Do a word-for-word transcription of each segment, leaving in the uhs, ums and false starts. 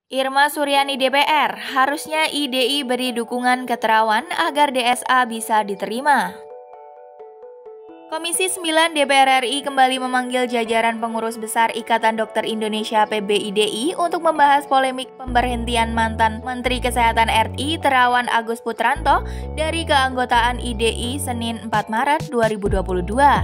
Irma Suryani D P R, harusnya I D I beri dukungan ke Terawan agar D S A bisa diterima. Komisi sembilan D P R R I kembali memanggil jajaran pengurus besar Ikatan Dokter Indonesia P B I D I untuk membahas polemik pemberhentian mantan Menteri Kesehatan R I Terawan Agus Putranto dari keanggotaan I D I Senin empat Maret dua ribu dua puluh dua.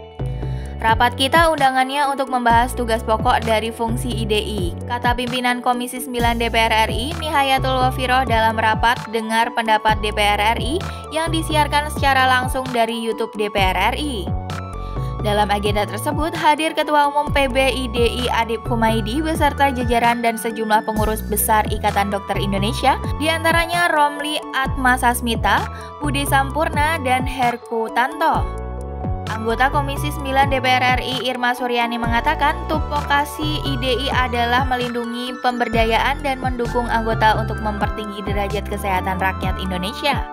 Rapat kita undangannya untuk membahas tugas pokok dari fungsi I D I, kata pimpinan Komisi sembilan D P R R I Nihayatul Wafiroh dalam rapat dengar pendapat D P R R I yang disiarkan secara langsung dari YouTube D P R R I. Dalam agenda tersebut hadir Ketua Umum P B I D I Adip Humaydi beserta jajaran dan sejumlah pengurus besar Ikatan Dokter Indonesia, diantaranya Romli Atmasasmita, Budi Sampurna, dan Herku Tanto. Anggota Komisi sembilan D P R R I Irma Suryani mengatakan tupokasi I D I adalah melindungi pemberdayaan dan mendukung anggota untuk mempertinggi derajat kesehatan rakyat Indonesia.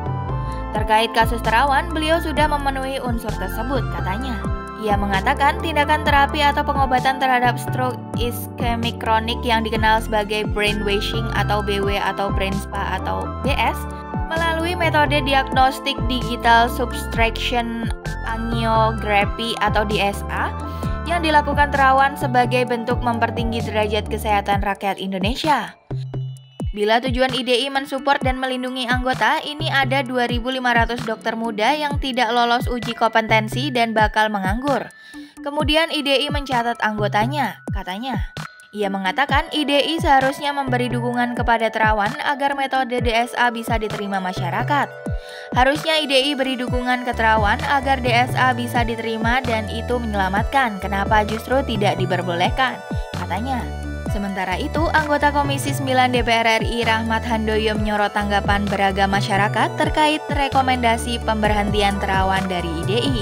Terkait kasus Terawan, beliau sudah memenuhi unsur tersebut, katanya. Ia mengatakan tindakan terapi atau pengobatan terhadap stroke ischemic kronik yang dikenal sebagai brainwashing atau B W atau brain spa atau B S melalui metode diagnostik digital subtraction angiography atau D S A yang dilakukan Terawan sebagai bentuk mempertinggi derajat kesehatan rakyat Indonesia. Bila tujuan I D I mensupport dan melindungi anggota, ini ada dua ribu lima ratus dokter muda yang tidak lolos uji kompetensi dan bakal menganggur. Kemudian I D I mencatat anggotanya, katanya. Ia mengatakan I D I seharusnya memberi dukungan kepada Terawan agar metode D S A bisa diterima masyarakat. Harusnya I D I beri dukungan ke Terawan agar D S A bisa diterima dan itu menyelamatkan. Kenapa justru tidak diperbolehkan? Katanya. Sementara itu, anggota Komisi sembilan D P R R I Rahmat Handoyo menyorot tanggapan beragam masyarakat terkait rekomendasi pemberhentian Terawan dari I D I.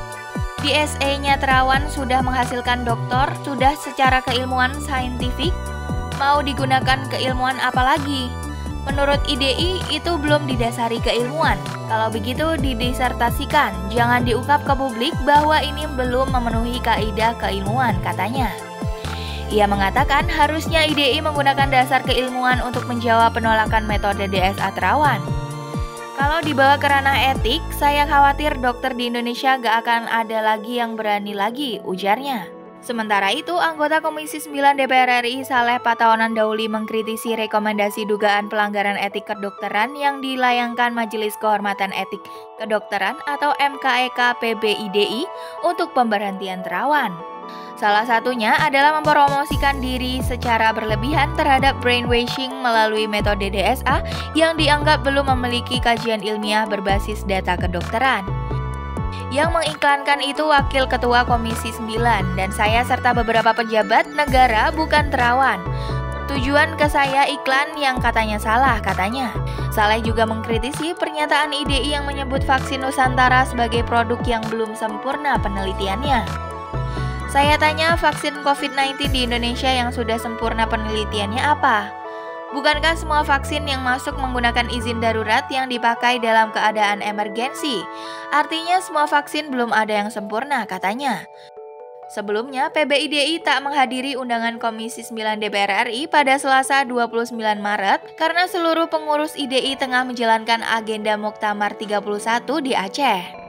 D S A-nya Terawan sudah menghasilkan doktor, sudah secara keilmuan saintifik, mau digunakan keilmuan apa lagi? Menurut I D I, itu belum didasari keilmuan. Kalau begitu didisertasikan, jangan diungkap ke publik bahwa ini belum memenuhi kaidah keilmuan, katanya. Ia mengatakan harusnya I D I menggunakan dasar keilmuan untuk menjawab penolakan metode D S A Terawan. Kalau dibawa ke ranah etik, saya khawatir dokter di Indonesia gak akan ada lagi yang berani lagi, ujarnya. Sementara itu, anggota Komisi sembilan D P R R I Saleh Pataonan Dauli mengkritisi rekomendasi dugaan pelanggaran etik kedokteran yang dilayangkan Majelis Kehormatan Etik Kedokteran atau M K E K P B I D I untuk pemberhentian Terawan. Salah satunya adalah mempromosikan diri secara berlebihan terhadap brainwashing melalui metode D S A yang dianggap belum memiliki kajian ilmiah berbasis data kedokteran. Yang mengiklankan itu Wakil Ketua Komisi sembilan dan saya serta beberapa pejabat negara bukan Terawan. Tujuan ke saya iklan yang katanya salah, katanya. Saleh juga mengkritisi pernyataan I D I yang menyebut vaksin Nusantara sebagai produk yang belum sempurna penelitiannya. Saya tanya vaksin covid sembilan belas di Indonesia yang sudah sempurna penelitiannya apa? Bukankah semua vaksin yang masuk menggunakan izin darurat yang dipakai dalam keadaan emergensi? Artinya semua vaksin belum ada yang sempurna, katanya. Sebelumnya, P B I D I tak menghadiri undangan Komisi sembilan D P R R I pada Selasa dua puluh sembilan Maret karena seluruh pengurus I D I tengah menjalankan agenda Muktamar tiga puluh satu di Aceh.